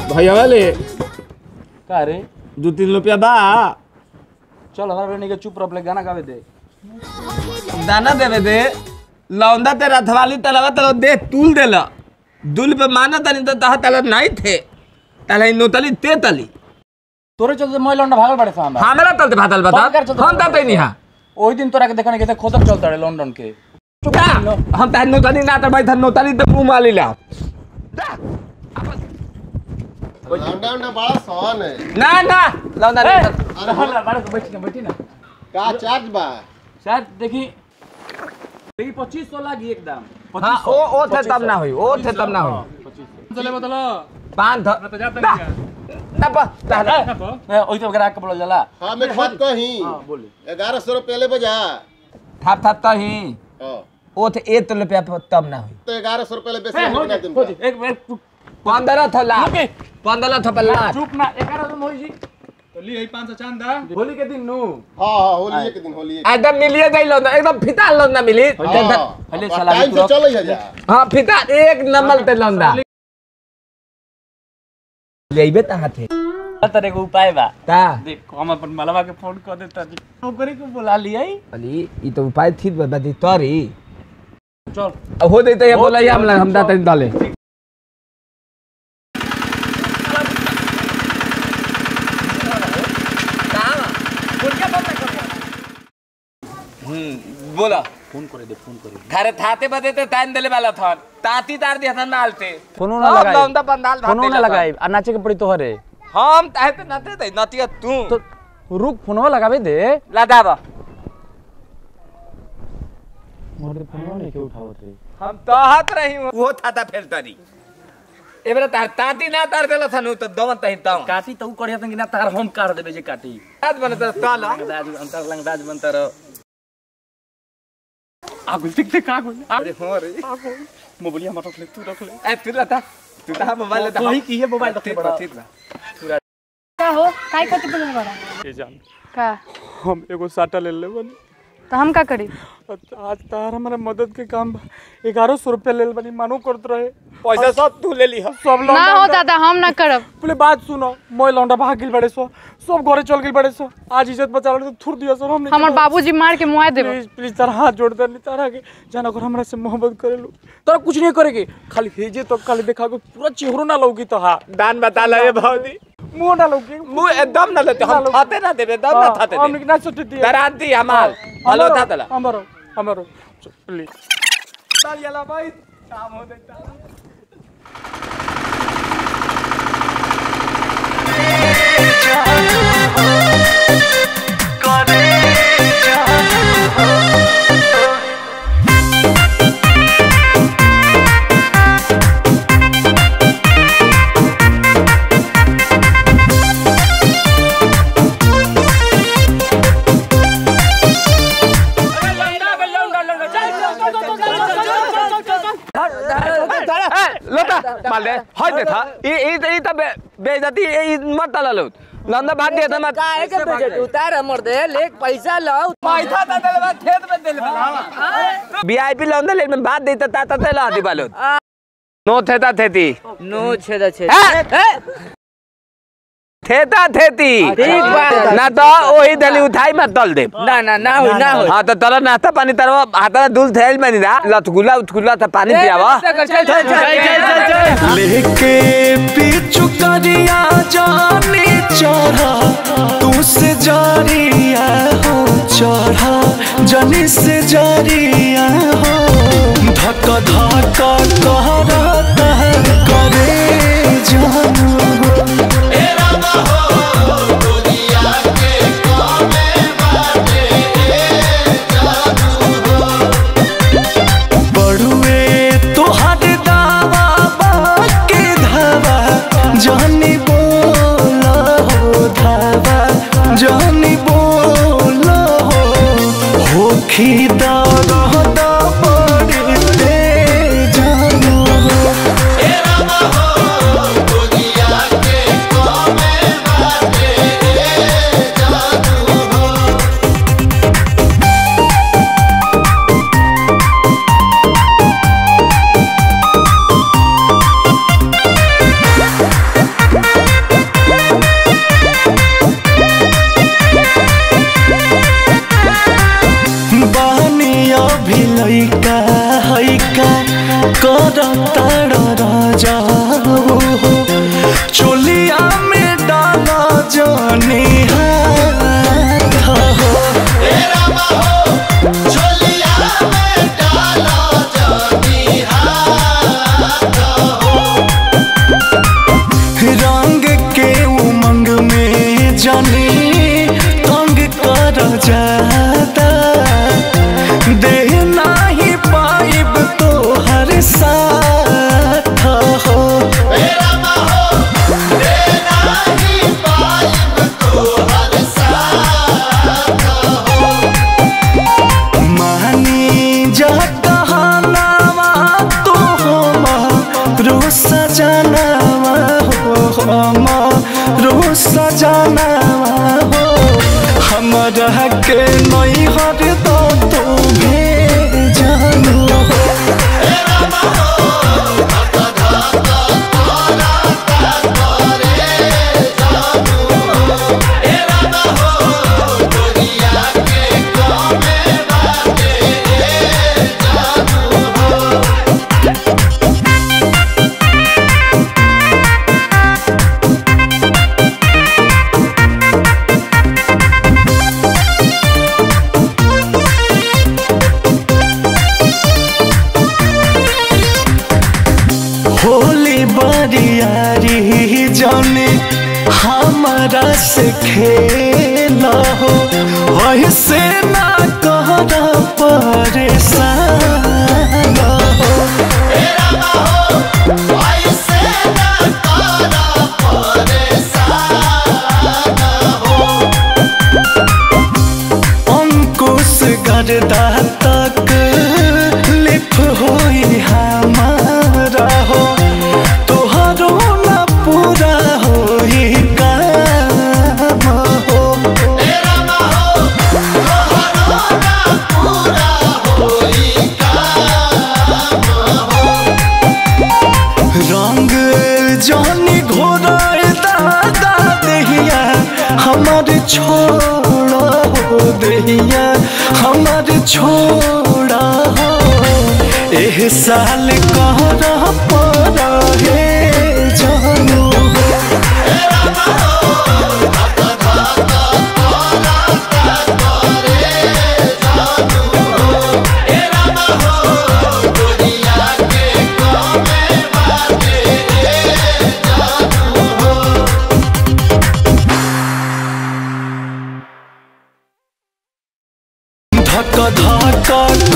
भैया वाले का रे 2-3 रुपया बा चल हमारा नहीं के चुप रह गाना गावे दे दाना देवे दे लौंदा तेरा थवाली तलवा तलो दे तूल देला दुल पे माना तनी तो तह तल नहीं थे तले नोतली ते तली तोरे चलते मैं लौंडा भागल बड़े साहब हमरा तलते भातल बता हम ताते नहीं हां ओई दिन तोरा के देखने के खोदक चलता रे लंदन के चुका हम तान नोतली ना त भाई थन नोतली ते मुंह माली ला लौंडा ना बड़ा सोन है ना ना लौंदा अरे हल्ला बारे बैठी ना का चार्ज बा शायद देखी 2500 लागी एकदम हां ओ थे तब ना होई ओ थे तब ना होई चले बतलो 5 तो जाता नहीं तब ए ओई तो ग्राहक के बोल जाला हां मैं बात कही हां बोली 1100 रुपए ले बजा थाप थाप तो ही हां ओ थे 1 रुपया तब ना होई तो 1100 रुपए ले बेसी नहीं बना तुम एक मिनट 15 थला 15 थपला चुप ना 11 होई जी तो ली 500 चांदा होली के दिन नु हां होली के दिन होली एकदम मिलिए जाइलो ना एकदम फिता लौंदा मिली पहले सलामी टाइम से चल जा हां फिता एक नंबर ते लौंदा लेबे ता हाथे तरह को उपाय बा ता देख हम अपन मलवा के फोन कर देता जी ओकरे को बुला लियाई अली ई तो उपाय थी बदी तोरी चल हो देते ये बोला हम दाते डाले बोला फोन करे दे फोन करे घरे थाते बदे ते टाइम देले वाला था ताती तार दिया था नालते फोन ना लगाई लौंदा बंदाल फोन ना लगाई आ नाचे के पड़ी तोहरे हम ताते नते दे नतिया तू तो रुक फोनवा लगावे दे लादाबा मोरे फोनवा नहीं के उठावत रे हम तहत रही वो थाता फेलतरी एबरा तार ताती ना तार देला थनु तो दवन तही ताऊ काटी तो करिया तंग ना तार हम काट देबे जे काटी आज बनत ताला अंतर लंगदाज बनतर आगुल टिक टिक आगुल अरे हो रे मोबाइल मत रख ले तू रख ले ए तू लता तू ता मोबाइल लता वही की है मोबाइल रख बड़ा ठीक बा का हो काय करते पड़े बड़ा ए जान का हम एगो साटा ले ले बनी तो हम का करी आज तार हमारा मदद के काम 1100 रुपया ले बनी मानो करत रहे पैसा सब तू ले ली सब ना हो दादा हम ना करब पहले बात सुनो मोय लौंडा भाग गेल बड़े सो सब घरे चल गेल बड़े सो आज इज्जत बचा ले तो थुर दिया सर हम हमर बाबूजी मार के मुआ देबो प्लीज प्लीज तारा हाथ जोड़ दे तारा के जान अगर हमरा से मोहब्बत करेलू तोरा कुछ नहीं करेगी खाली भेजे तो खाली देखा को पूरा चेहरो ना लौकी तो हां दान बता ले भौजी मुंह ना लौकी मुंह एकदम ना लेते हम खाते ना देबे दम ना खाते हम ना सोच दिए दरांती हमार हेलो थातला हमारो प्लीज चल याला भाई काम हो देता माल दे हट दे था ई तब बेइज्जती ई मत तललो लंदा भाग दिया था मत काहे के बजट उतार हमर दे लेक पैसा लो पैसा ता देले बा खेत में देले बा वीआईपी लंदा ले में बात देता ता ता ला दी बालो नो थेता थेती नो छेदा छेद थेता थेती ठीक बा ना तो ओही दली उठाई मत तल दे ना ना ना हो ना हो हां तो तला नाश्ता पानी तरवा हाथा दूल थैल में नहीं दा लतगुला उठगुला था पानी पियावा लेके पीछू करिया जाने चढ़ा तू से जारिया हो चढ़ा जनी से जारिया हो धक धक कहरता करे जानू जानी बोला हो धावा जानी बोला हो खीदा रहता पड़ते जानू लइका हैका करता राजाऊ हो चोलिया में डाला जानी हाथ हो रंग के उमंग में जानी तंग कर जाता देना ही पाइब तो हर साथ हो मानी जा कहनावा तो रो सजनावा हो रो सजनावा हो हमरा के नहीं हर दो तो भेजनु हो होली बरियारी जाने हमारा से खेल हो ऐसे ना कहरा परेशान हो अंकुश गर्दा तक लिप होई हमारा हो तोहरो ना पूरा होई काम हो रंग जानी घोराए दादा देहिया हमार छोड़ा हो देहिया हमार छोड़ा हो एह साल कहरा पर हे जानू धक धक